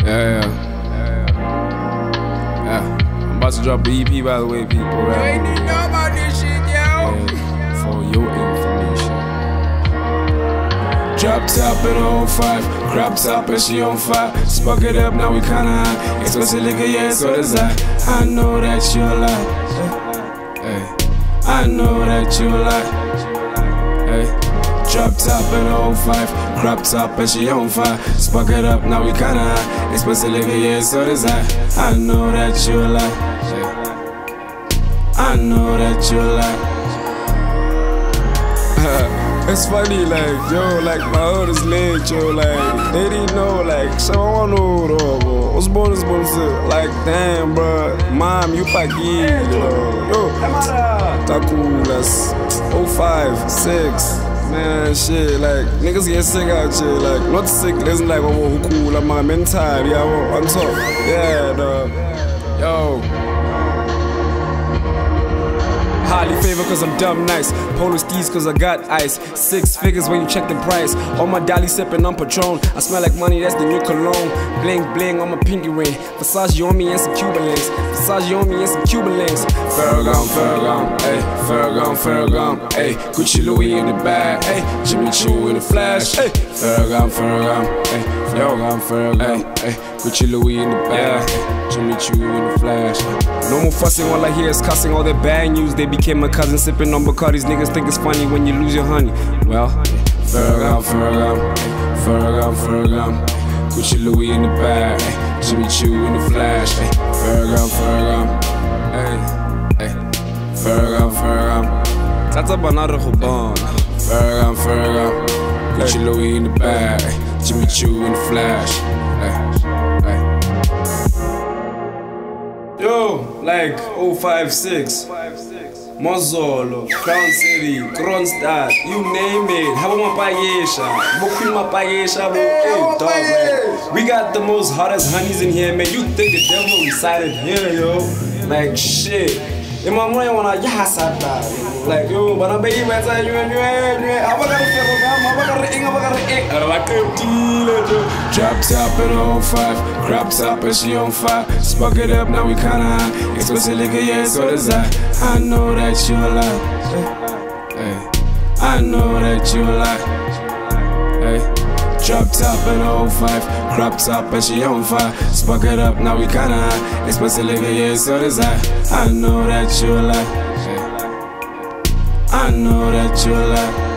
I'm about to drop an EP, by the way, people. You ain't need to know about this shit, yo. For your information. Drop top in 05, crop top and she on fire. Spark it up, now we kinda high. Expensive liquor, yeah, so does I. I know that you lie. I know that you lie. Drop top in 05, crop top and she on fire. Spark it up, now we kinda high. Expensive liquor, yeah, so does I. I know that you lie. I know that you lie. It's funny, like, yo, like, my hood is lit, yo, like, they didn't know, like, so I don't know, bro. What's bonus, like, damn, bro, mom, you pagi, yo, tá cool, that's 05, 6, man, shit, like, niggas get sick out here, like, not sick, isn't like, oh, who cool, I'm my mental, yeah, on top, yeah, dog, yo. Highly favored cause I'm dumb nice. Polo steez cause I got ice. 6 figures when you check the price. On my dolly sipping on Patron. I smell like money, that's the new cologne. Bling bling on my pinky ring. Versace on me and some Cuban links. Versace on me and some Cuban links. Ferragon, ayy. Ferragon, ayy. Gucci Louis in the bag, ayy. Jimmy Choo in the flash, ayy. Ferragon, ayy. Ferragon, ayy. Gucci Louis in the bag, Jimmy Choo in the flash. No more fussing, all I hear is cussing. All that bad news, they became my cousin. Sipping on Bacardi's, niggas think it's funny when you lose your honey. Well, Ferragon, Gucci Louis in the bag, Jimmy Choo in the flash. Ferragon, Ferragon. That's a banana Ruban. Ferragon, Gucci Louis in the bag, Jimmy Choo in the flash. Yo, like 056, Mozolo, Crown City, Kronstadt, you name it. How about my pagesha? Boku my pagesha, hey, dog, man. We got the most hottest honeys in here, man. You think the devil resided here, yo? Like shit. In my mind, when I like yo, but I'm baby, man. Drop top in 05, crop top and she on fire. Spark it up, now we kinda high. Expensive liquor, yeah, so does I. I know that you lie. I know that you lie. Drop top in 05, crop top and she on fire. Spark it up, now we kinda high. Expensive liquor, yeah, so does I. I know that you lie. I know that you lie.